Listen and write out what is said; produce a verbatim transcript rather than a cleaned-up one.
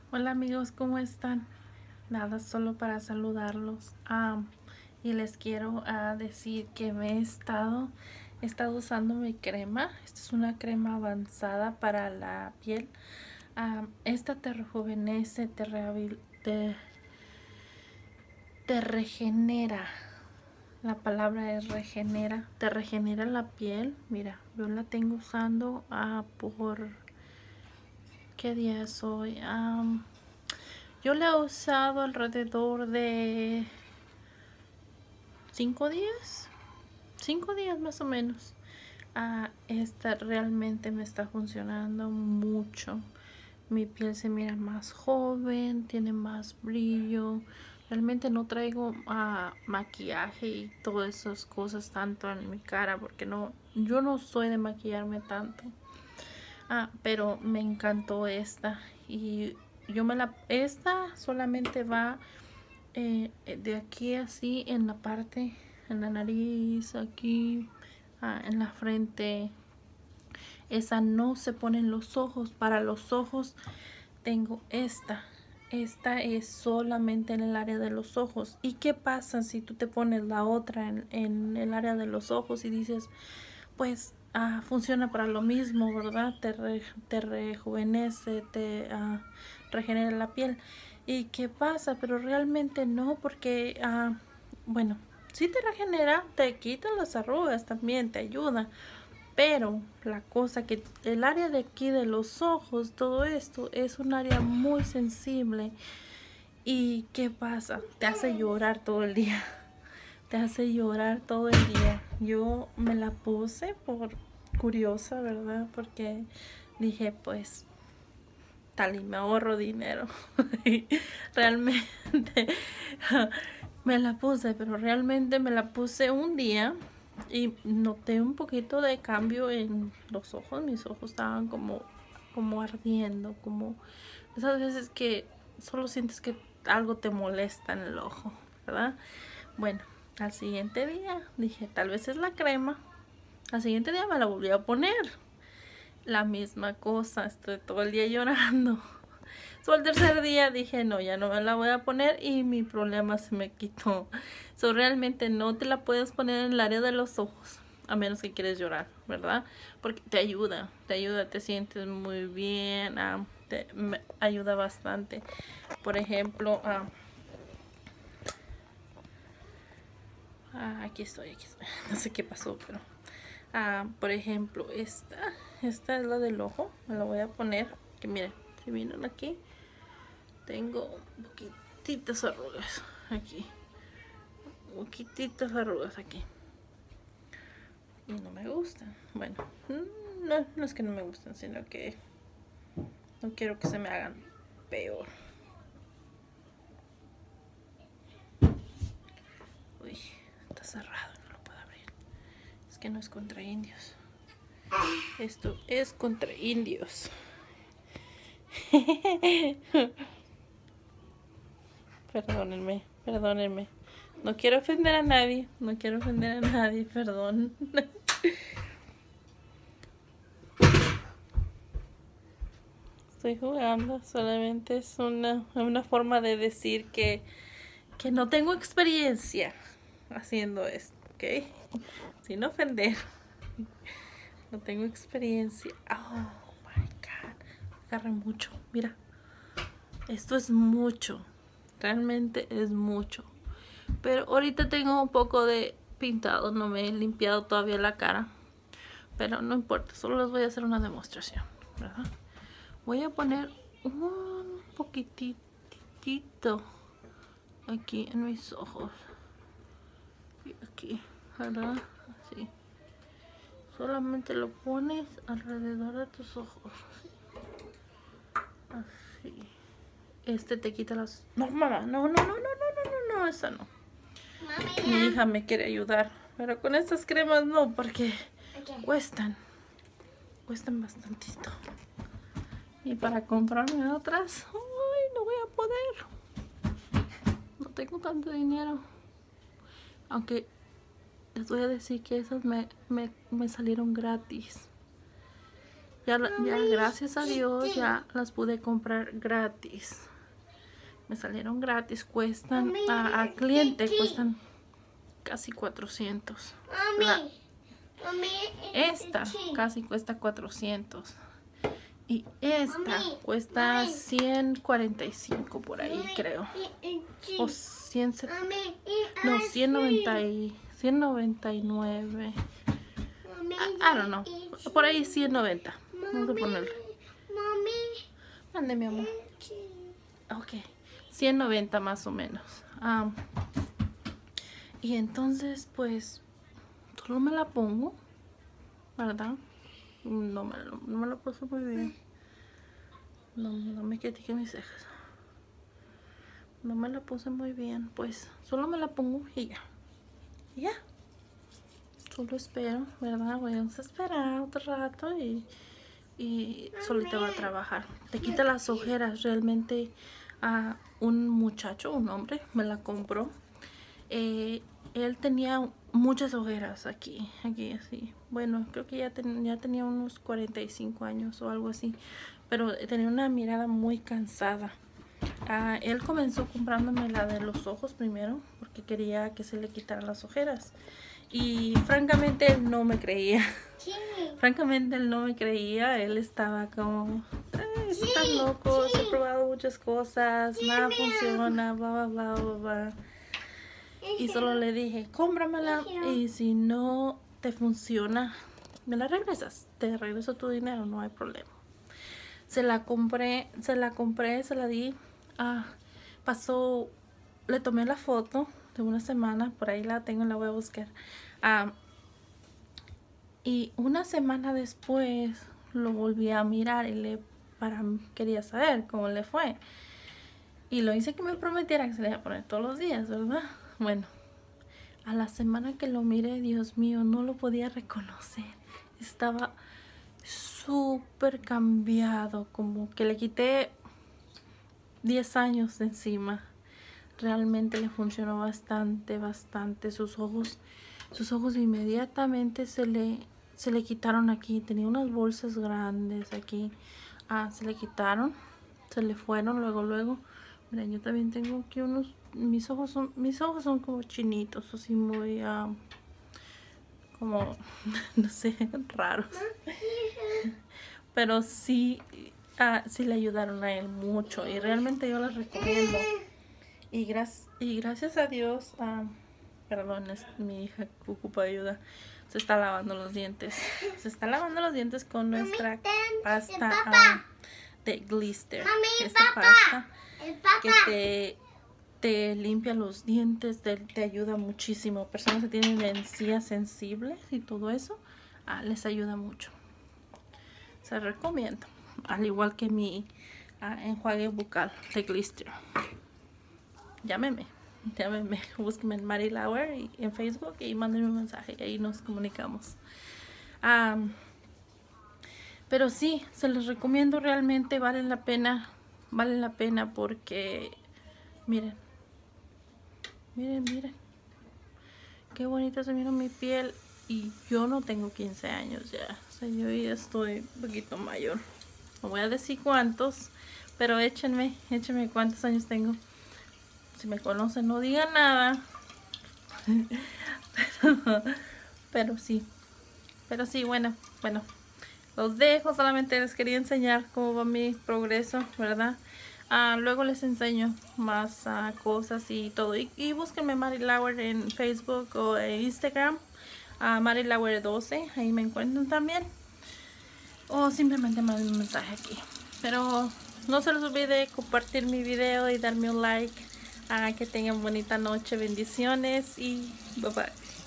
Hola amigos, ¿cómo están? Nada, solo para saludarlos. Ah, y les quiero ah, decir que me he estado, he estado usando mi crema. Esta es una crema avanzada para la piel. Ah, esta te rejuvenece, te, rehabil- te, te regenera. La palabra es regenera. Te regenera la piel. Mira, yo la tengo usando ah, por... ¿Qué día es hoy? Ah, yo la he usado alrededor de cinco días, cinco días más o menos. Ah, esta realmente me está funcionando mucho. Mi piel se mira más joven, tiene más brillo. Realmente no traigo ah, maquillaje y todas esas cosas tanto en mi cara porque no, yo no soy de maquillarme tanto. Ah, pero me encantó esta y yo me la, esta solamente va eh, de aquí así en la parte, en la nariz, aquí, ah, en la frente. Esa no se pone en los ojos. Para los ojos tengo esta. Esta es solamente en el área de los ojos. ¿Y qué pasa si tú te pones la otra en, en el área de los ojos y dices, pues ah, funciona para lo mismo, ¿verdad? Te, re, te rejuvenece, te ah, regenera la piel. ¿Y qué pasa? Pero realmente no, porque, ah, bueno, sí te regenera, te quita las arrugas también, te ayuda. Pero la cosa que el área de aquí de los ojos, todo esto es un área muy sensible. ¿Y qué pasa? Te hace llorar todo el día. Te hace llorar todo el día. Yo me la puse por curiosa, ¿verdad? Porque dije, pues, tal y me ahorro dinero. Realmente me la puse, pero realmente me la puse un día y noté un poquito de cambio en los ojos. Mis ojos estaban como, como ardiendo, como esas veces que solo sientes que algo te molesta en el ojo, ¿verdad? Bueno, al siguiente día dije, tal vez es la crema. Al siguiente día me la volví a poner. La misma cosa, estoy todo el día llorando. So, el tercer día dije, no, ya no me la voy a poner y mi problema se me quitó. So, realmente no te la puedes poner en el área de los ojos, a menos que quieres llorar, ¿verdad? Porque te ayuda, te ayuda, te sientes muy bien, uh, te me ayuda bastante. Por ejemplo, uh, uh, aquí estoy, aquí estoy. No sé qué pasó, pero... Uh, por ejemplo, esta, esta es la del ojo, me la voy a poner, que miren, si miran aquí, tengo un poquititas arrugas aquí, un poquititas arrugas aquí, y no me gustan. Bueno, no, no es que no me gustan, sino que no quiero que se me hagan peor. Uy, está cerrado, no lo puedo abrir. Es que no es contra indios. Esto es contra indios. Perdónenme, perdónenme. No quiero ofender a nadie, no quiero ofender a nadie, perdón. Estoy jugando, solamente es una, una forma de decir que, que no tengo experiencia haciendo esto, ¿ok? Sin ofender. No tengo experiencia. Oh my God. Agarré mucho, mira. Esto es mucho. Realmente es mucho. Pero ahorita tengo un poco de pintado. No me he limpiado todavía la cara. Pero no importa. Solo les voy a hacer una demostración, ¿verdad? Voy a poner un poquitito aquí en mis ojos. Y aquí, ¿verdad? Así. Solamente lo pones alrededor de tus ojos. Así. Este te quita las... No, mamá, no, no, no, no, no, no, no, no, esa no. Mi hija me quiere ayudar, pero con estas cremas no, porque okay. cuestan. Cuestan bastantito. Y para comprarme otras, ay, no voy a poder. No tengo tanto dinero. Aunque les voy a decir que esas me, me, me salieron gratis. Ya, ya gracias a Dios ya las pude comprar gratis. Me salieron gratis. Cuestan a, a cliente cuestan casi cuatrocientos. La, esta casi cuesta cuatrocientos. Y esta cuesta ciento cuarenta y cinco por ahí, creo. O cien, no, ciento noventa y nueve. I don't know. Por ahí ciento noventa. Vamos a ponerle. Mande, mi amor. Ok. ciento noventa más o menos. Um, y entonces, pues, solo me la pongo, ¿verdad? No me, no me la puse muy bien. No, no me critiquen mis cejas. No me la puse muy bien. Pues solo me la pongo y ya. Y ya. Solo espero, ¿verdad? Vamos a esperar otro rato y, y solita va a trabajar. Te quita las ojeras. Realmente a uh, un muchacho, un hombre, me la compró. Eh, él tenía muchas ojeras aquí, aquí así. Bueno, creo que ya, ten, ya tenía unos cuarenta y cinco años o algo así. Pero tenía una mirada muy cansada. Uh, él comenzó comprándome la de los ojos primero, porque quería que se le quitaran las ojeras. Y francamente él no me creía. Sí. Francamente él no me creía. Él estaba como, eh, sí, estás loco, sí. He probado muchas cosas, sí, nada funciona, bla, bla, bla, bla, bla. Y solo le dije, cómpramela y si no te funciona, me la regresas. Te regreso tu dinero, no hay problema. Se la compré, se la compré, se la di. Ah, pasó, le tomé la foto de una semana, por ahí la tengo, la voy a buscar. Ah, y una semana después lo volví a mirar y le para quería saber cómo le fue. Y lo hice que me prometiera que se le iba a poner todos los días, ¿verdad? Bueno, a la semana que lo miré, Dios mío, no lo podía reconocer. Estaba súper cambiado, como que le quité diez años de encima. Realmente le funcionó bastante, bastante. Sus ojos, sus ojos inmediatamente se le, se le quitaron aquí. Tenía unas bolsas grandes aquí. Ah, se le quitaron, se le fueron luego, luego. Miren, yo también tengo aquí unos, mis ojos son, mis ojos son como chinitos, así muy, uh, como, no sé, raros. Pero sí, uh, sí le ayudaron a él mucho y realmente yo las recomiendo. Y, gra y gracias a Dios, uh, perdón, es mi hija que ocupa ayuda, se está lavando los dientes. Se está lavando los dientes con nuestra pasta uh, de Glister. Esta pasta que te, te limpia los dientes, te, te ayuda muchísimo. Personas que tienen encías sensibles y todo eso, uh, les ayuda mucho. Se recomiendo. Al igual que mi uh, enjuague bucal de Glister. Llámeme, llámeme, búsqueme en Mari Lauer y, en Facebook y mándenme un mensaje y ahí nos comunicamos. Um, pero sí, se los recomiendo, realmente vale la pena, vale la pena porque miren, miren, miren, qué bonita se mira mi piel y yo no tengo quince años ya, o sea, yo ya estoy un poquito mayor. No voy a decir cuántos, pero échenme, échenme cuántos años tengo. Si me conocen, no digan nada. pero, pero sí. Pero sí, bueno, bueno. Los dejo. Solamente les quería enseñar cómo va mi progreso, ¿verdad? Uh, luego les enseño más uh, cosas y todo. Y, y búsquenme Mari Lauer en Facebook o en Instagram. Uh, Mari Lauer doce. Ahí me encuentran también. O simplemente manden un mensaje aquí. Pero no se les olvide compartir mi video y darme un like. Ah, que tengan bonita noche, bendiciones y bye bye.